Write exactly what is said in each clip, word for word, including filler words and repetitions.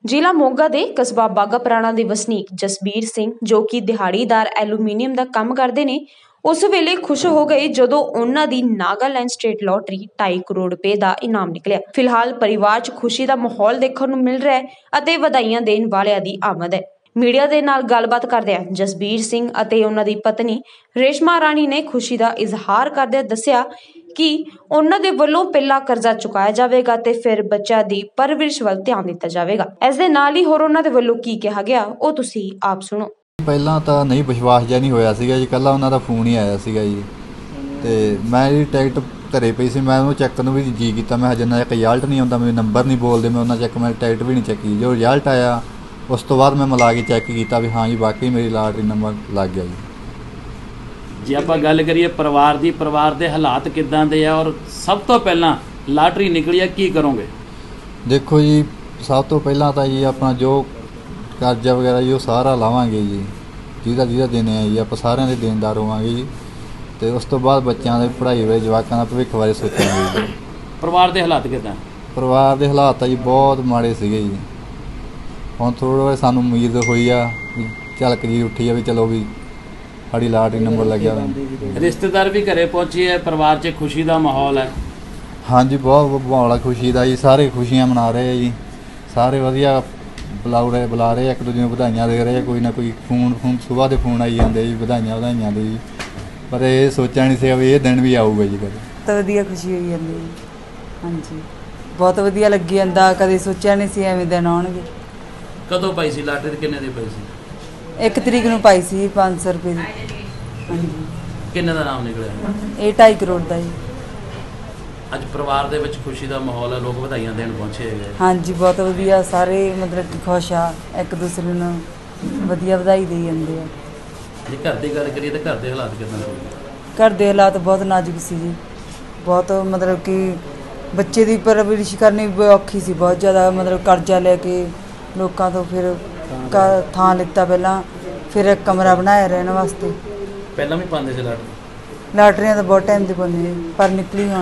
ਜ਼ਿਲ੍ਹਾ ਮੋਗਾ ਦੇ ਕਸਬਾ ਬਾਘਾ ਪੁਰਾਣਾ ਦੇ ਵਸਨੀਕ ਜਸਬੀਰ ਸਿੰਘ ਜੋ ਕਿ ਦਿਹਾੜੀਦਾਰ ਐਲੂਮੀਨੀਅਮ ਦਾ ਕੰਮ ਕਰਦੇ ਨੇ, ਉਸ ਵੇਲੇ ਖੁਸ਼ ਹੋ ਗਏ ਜਦੋਂ ਉਹਨਾਂ ਦੀ ਨਾਗਾਲੈਂਡ ਸਟੇਟ ਲੋਟਰੀ ਢਾਈ ਕਰੋੜ ਰੁਪਏ ਦਾ ਇਨਾਮ ਨਿਕਲਿਆ। ਫਿਲਹਾਲ ਪਰਿਵਾਰ 'ਚ ਖੁਸ਼ੀ ਦਾ ਮਾਹੌਲ ਦੇਖਣ ਨੂੰ ਮਿਲ ਰਿਹਾ ਹੈ ਅਤੇ ਵਧਾਈਆਂ ਦੇਣ ਵਾਲਿਆਂ ਦੀ ਆਮਦ ਹੈ। ਮੀਡੀਆ ਦੇ ਨਾਲ ਗੱਲਬਾਤ ਕਰਦਿਆਂ ਜਸਬੀਰ ਸਿੰਘ ਅਤੇ ਉਹਨਾਂ ਦੀ ਪਤਨੀ ਰੇਸ਼ਮਾ ਰਾਣੀ ਨੇ ਖੁਸ਼ੀ ਦਾ ਇਜ਼ਹਾਰ ਕਰਦਿਆਂ ਦੱਸਿਆ ਕਿ ਉਹਨਾਂ ਦੇ ਵੱਲੋਂ ਪਹਿਲਾਂ ਕਰਜ਼ਾ ਚੁਕਾਇਆ ਜਾਵੇਗਾ ਤੇ ਫਿਰ ਬੱਚਿਆਂ ਦੀ ਪਰਵਰਿਸ਼ ਵੱਲ ਧਿਆਨ ਦਿੱਤਾ ਜਾਵੇਗਾ। ਇਸ ਦੇ ਨਾਲ ਹੀ ਹੋਰ ਉਹਨਾਂ ਦੇ ਵੱਲੋਂ ਕੀ ਕਿਹਾ ਗਿਆ ਉਹ ਤੁਸੀਂ ਆਪ ਸੁਣੋ। ਪਹਿਲਾਂ ਤਾਂ ਨਹੀਂ ਵਿਸ਼ਵਾਸ ਜਿਹਾ ਨਹੀਂ ਹੋਇਆ ਸੀਗਾ ਜੀ, ਕੱਲਾ ਉਹਨਾਂ ਦਾ ਫੋਨ ਹੀ ਆਇਆ ਸੀਗਾ ਜੀ ਤੇ ਮੈਂ ਜੀ ਟਿਕਟ ਘਰੇ ਪਈ ਸੀ, ਮੈਂ ਉਹਨੂੰ ਚੈੱਕ ਨੂੰ ਵੀ ਜੀ ਕੀਤਾ, ਮੈਂ ਜਿੰਨਾ ਇੱਕ ਰਿਜ਼ਲਟ ਨਹੀਂ ਆਉਂਦਾ, ਮੇਰੇ ਨੰਬਰ ਨਹੀਂ ਬੋਲਦੇ, ਮੈਂ ਉਹਨਾਂ ਚੈੱਕ ਮੈਂ ਟਿਕਟ ਵੀ ਨਹੀਂ ਚੱਕੀ। ਜੋ ਰਿਜ਼ਲਟ ਆਇਆ ਉਸ ਤੋਂ ਬਾਅਦ ਮੈਂ ਮਿਲਾ ਕੇ ਚੈੱਕ ਕੀਤਾ ਵੀ ਹਾਂ ਜੀ ਵਾਕਈ ਮੇਰੀ ਲਾਟਰੀ ਨੰਬਰ ਲੱਗ ਗਿਆ ਜੀ। ਜੇ ਆਪਾਂ ਗੱਲ ਕਰੀਏ ਪਰਿਵਾਰ ਦੀ, ਪਰਿਵਾਰ ਦੇ ਹਾਲਾਤ ਕਿੱਦਾਂ ਦੇ ਆ ਔਰ ਸਭ ਤੋਂ ਪਹਿਲਾਂ ਲਾਟਰੀ ਨਿਕਲੀ ਆ ਕੀ ਕਰੋਗੇ? ਦੇਖੋ ਜੀ ਸਭ ਤੋਂ ਪਹਿਲਾਂ ਤਾਂ ਜੀ ਆਪਣਾ ਜੋ ਕਰਜ਼ਾ ਵਗੈਰਾ ਜੀ ਉਹ ਸਾਰਾ ਲਾਵਾਂਗੇ ਜੀ, ਜਿਹਦਾ ਜਿਹਦਾ ਦੇਣੇ ਆ ਜੀ ਆਪਾਂ ਸਾਰਿਆਂ ਦੇ ਦੇਣਦਾਰ ਹੋਵਾਂਗੇ ਜੀ ਤੇ ਉਸ ਤੋਂ ਬਾਅਦ ਬੱਚਿਆਂ ਦੀ ਪੜ੍ਹਾਈ ਬਾਰੇ, ਜਵਾਕਾਂ ਦਾ ਭਵਿੱਖ ਬਾਰੇ ਸੋਚਾਂਗੇ ਜੀ। ਪਰਿਵਾਰ ਦੇ ਹਾਲਾਤ ਕਿੱਦਾਂ? ਪਰਿਵਾਰ ਦੇ ਹਾਲਾਤ ਤਾਂ ਜੀ ਬਹੁਤ ਮਾੜੇ ਸੀਗੇ ਜੀ। ਹੁਣ ਥੋੜ੍ਹਾ ਸਾਨੂੰ ਉਮੀਦ ਹੋਈ ਆ ਵੀ ਝਲਕ ਜੀ ਉੱਠੀ ਆ ਵੀ ਚਲੋ ਵੀ ਸਾਡੀ ਲਾਟਰੀ ਨੰਬਰ ਲੱਗਿਆ। ਰਿਸ਼ਤੇਦਾਰ ਵੀ ਘਰੇ ਪਹੁੰਚੇ ਹੈ, ਪਰਿਵਾਰ 'ਚ ਖੁਸ਼ੀ ਦਾ ਮਾਹੌਲ ਹੈ? ਹਾਂਜੀ ਬਹੁਤ ਮਾਹੌਲ ਆ ਖੁਸ਼ੀ ਦਾ ਜੀ, ਸਾਰੇ ਖੁਸ਼ੀਆਂ ਮਨਾ ਰਹੇ ਆ ਜੀ, ਸਾਰੇ ਵਧੀਆ ਬੁਲਾ ਰਹੇ ਬੁਲਾ ਰਹੇ ਇੱਕ ਦੂਜੇ ਨੂੰ ਵਧਾਈਆਂ ਦੇ ਰਹੇ ਆ। ਕੋਈ ਨਾ ਕੋਈ ਫੋਨ ਫੋਨ ਸੁਬਾਹ ਦੇ ਫੋਨ ਆਈ ਜਾਂਦੇ ਜੀ ਵਧਾਈਆਂ ਵਧਾਈਆਂ ਦੇ ਜੀ, ਪਰ ਇਹ ਸੋਚਿਆ ਨਹੀਂ ਸੀ ਵੀ ਇਹ ਦਿਨ ਵੀ ਆਊਗਾ ਜੀ ਕਦੇ। ਤਾਂ ਵਧੀਆ ਖੁਸ਼ੀ ਹੋਈ ਜਾਂਦੀ ਜੀ, ਹਾਂਜੀ ਬਹੁਤ ਵਧੀਆ ਲੱਗੀ ਜਾਂਦਾ, ਕਦੇ ਸੋਚਿਆ ਨਹੀਂ ਸੀ ਐਵੇਂ ਦਿਨ ਆਉਣਗੇ। ਕਦੋਂ ਪਾਈ ਸੀ ਲਾਟਰੀ, ਕਿੰਨੇ ਦੀ ਪਾਈ ਸੀ? ਇੱਕ ਤਰੀਕ ਨੂੰ ਪਾਈ ਸੀ ਪੰਜ ਸੌ ਰੁਪਏ ਦੀ। ਹਾਂਜੀ। ਕਿੰਨੇ ਦਾ ਨਾਮ ਨਿਕਲਿਆ? ਇਹ ਢਾਈ ਕਰੋੜ ਦਾ ਜੀ। ਅੱਜ ਪਰਿਵਾਰ ਦੇ ਵਿੱਚ ਖੁਸ਼ੀ ਦਾ ਮਾਹੌਲ ਹੈ, ਲੋਕ ਵਧਾਈਆਂ ਦੇਣ ਪਹੁੰਚੇ ਹੈਗੇ। ਹਾਂਜੀ ਬਹੁਤ ਵਧੀਆ, ਸਾਰੇ ਮਤਲਬ ਕਿ ਖੁਸ਼ ਆ, ਇੱਕ ਦੂਸਰੇ ਨੂੰ ਵਧੀਆ ਵਧਾਈ ਦੇਈ ਜਾਂਦੇ ਆ। ਜੇ ਘਰ ਦੀ ਗੱਲ ਕਰੀਏ ਤਾਂ ਘਰ ਦੇ ਹਾਲਾਤ ਕਿੱਦਾਂ ਦੇ? ਘਰ ਦੇ ਹਾਲਾਤ ਬਹੁਤ ਨਾਜ਼ੁਕ ਸੀ ਜੀ, ਬਹੁਤ ਮਤਲਬ ਕਿ ਬੱਚੇ ਦੀ ਪਰਵਰਿਸ਼ ਕਰਨੀ ਔਖੀ ਸੀ ਬਹੁਤ ਜ਼ਿਆਦਾ। ਮਤਲਬ ਕਰਜ਼ਾ ਲੈ ਕੇ ਲੋਕਾਂ ਤੋਂ ਫਿਰ ਘਰ ਥਾਂ ਲਿੱਤਾ, ਪਹਿਲਾਂ ਫਿਰ ਇੱਕ ਕਮਰਾ ਬਣਾਇਆ ਰਹਿਣ ਵਾਸਤੇ। ਪਹਿਲਾਂ ਵੀ ਪਾਉਂਦੇ ਸੀ ਲਾਟਰੀ? ਲਾਟਰੀਆਂ ਤਾਂ ਬਹੁਤ ਟਾਈਮ ਦੀ ਪਾਉਂਦੇ ਪਰ ਨਿਕਲੀ ਹੁਣ।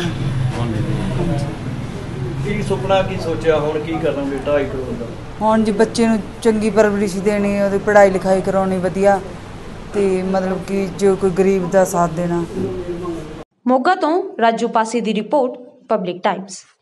ਕੀ ਸੁਪਨਾ ਕੀ ਸੋਚਿਆ, ਹੁਣ ਕੀ ਕਰੋਗੇ ਢਾਈ ਕਰੋੜ ਦਾ? ਹੁਣ ਜੀ ਬੱਚੇ ਨੂੰ ਚੰਗੀ ਪਰਵਰਿਸ਼ ਦੇਣੀ, ਉਹਦੀ ਪੜ੍ਹਾਈ ਲਿਖਾਈ ਕਰਾਉਣੀ ਵਧੀਆ ਤੇ ਮਤਲਬ ਕਿ ਜੋ ਕੋਈ ਗਰੀਬ ਦਾ ਸਾਥ ਦੇਣਾ। ਮੋਗਾ ਤੋਂ ਰਾਜੂ ਪਾਸੀ ਦੀ ਰਿਪੋਰਟ, ਪਬਲਿਕ ਟਾਈਮਸ।